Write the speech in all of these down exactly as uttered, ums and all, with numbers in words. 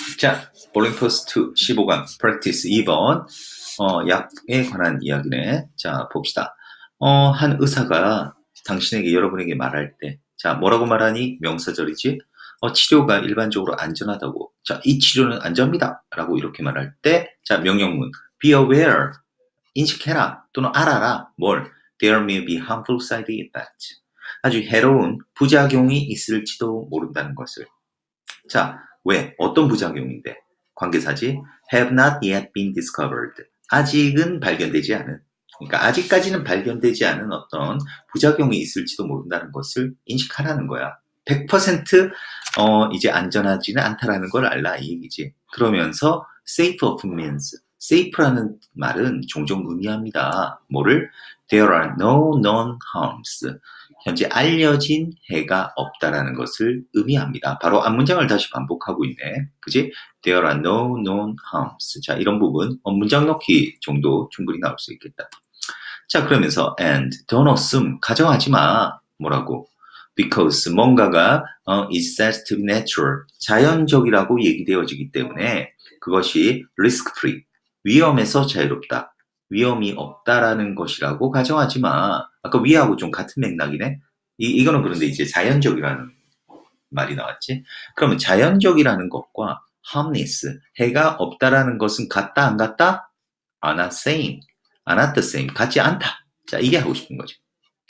자, 볼링 포스트 십오 강 프랙티스 이 번 어, 약에 관한 이야기네. 자, 봅시다. 어, 한 의사가 당신에게 여러분에게 말할 때, 자, 뭐라고 말하니? 명사절이지. 어, 치료가 일반적으로 안전하다고. 자, 이 치료는 안전합니다. 라고 이렇게 말할 때, 자, 명령문 be aware, 인식해라 또는 알아라. 뭘? There may be harmful side effects. 아주 해로운 부작용이 있을지도 모른다는 것을. 자, 왜? 어떤 부작용인데? 관계사지. have not yet been discovered. 아직은 발견되지 않은. 그러니까 아직까지는 발견되지 않은 어떤 부작용이 있을지도 모른다는 것을 인식하라는 거야. 백 퍼센트 어, 이제 안전하지는 않다라는 걸 알라 이 얘기지. 그러면서 safe of means. safe라는 말은 종종 의미합니다. 뭐를? There are no known harms. 현재 알려진 해가 없다라는 것을 의미합니다. 바로 앞문장을 다시 반복하고 있네. 그지? There are no known harms. 자, 이런 부분 어, 문장 넣기 정도 충분히 나올 수 있겠다. 자, 그러면서 and don't assume. 가정하지 마. 뭐라고? Because 뭔가가 어, is said to be natural. 자연적이라고 얘기되어지기 때문에 그것이 risk free. 위험에서 자유롭다. 위험이 없다라는 것이라고 가정하지 마. 아까 위하고 좀 같은 맥락이네. 이, 이거는 그런데 이제 자연적이라는 말이 나왔지. 그러면 자연적이라는 것과 harmless, 해가 없다라는 것은 같다 안 같다? are not same, are not the same, 같지 않다. 자, 이게 하고 싶은 거지.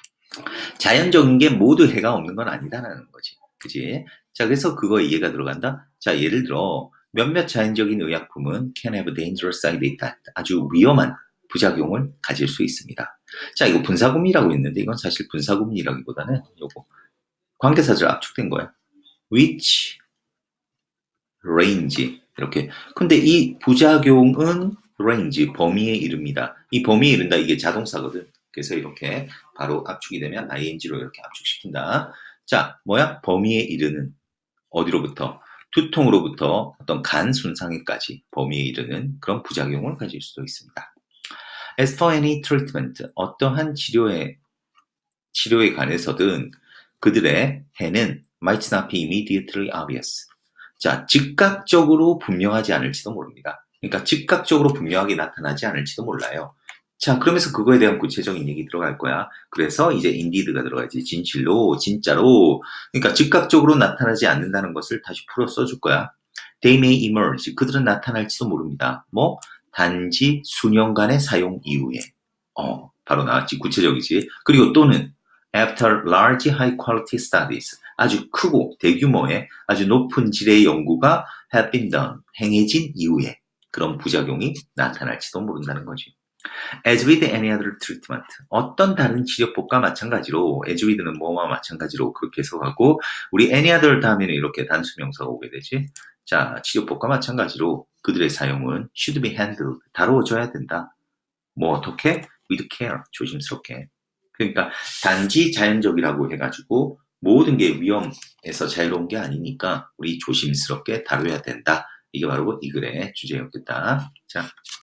자연적인 게 모두 해가 없는 건 아니다라는 거지. 그지? 자, 그래서 그거 이해가 들어간다. 자, 예를 들어 몇몇 자연적인 의약품은 can have dangerous side effect, 아주 위험한 부작용을 가질 수 있습니다. 자, 이거 분사구문이라고 했는데 이건 사실 분사구문이라기보다는 요거 관계사절 압축된 거야. which range 이렇게. 근데 이 부작용은 range 범위에 이릅니다. 이 범위에 이른다 이게 자동사거든. 그래서 이렇게 바로 압축이 되면 ing로 이렇게 압축시킨다. 자, 뭐야? 범위에 이르는 어디로부터? 두통으로부터 어떤 간 손상에까지 범위에 이르는 그런 부작용을 가질 수도 있습니다. As for any treatment, 어떠한 치료에, 치료에 관해서든 그들의 해는 might not be immediately obvious. 자, 즉각적으로 분명하지 않을지도 모릅니다. 그러니까 즉각적으로 분명하게 나타나지 않을지도 몰라요. 자, 그러면서 그거에 대한 구체적인 얘기 들어갈 거야. 그래서 이제 indeed가 들어가지. 진실로, 진짜로. 그러니까 즉각적으로 나타나지 않는다는 것을 다시 풀어 써줄 거야. They may emerge. 그들은 나타날지도 모릅니다. 뭐? 단지 수년간의 사용 이후에. 어, 바로 나왔지. 구체적이지. 그리고 또는 after large high quality studies. 아주 크고 대규모의 아주 높은 질의 연구가 have been done. 행해진 이후에 그런 부작용이 나타날지도 모른다는 거지. As with any other treatment. 어떤 다른 치료법과 마찬가지로 as with는 뭐와 마찬가지로 그렇게 해석하고 우리 any other 다음에는 이렇게 단수명사가 오게 되지. 자, 치료법과 마찬가지로 그들의 사용은 should be handled. 다루어져야 된다. 뭐 어떻게? with care. 조심스럽게. 그러니까 단지 자연적이라고 해가지고 모든 게 위험에서 자유로운 게 아니니까 우리 조심스럽게 다뤄야 된다. 이게 바로 이 글의 주제였겠다. 자.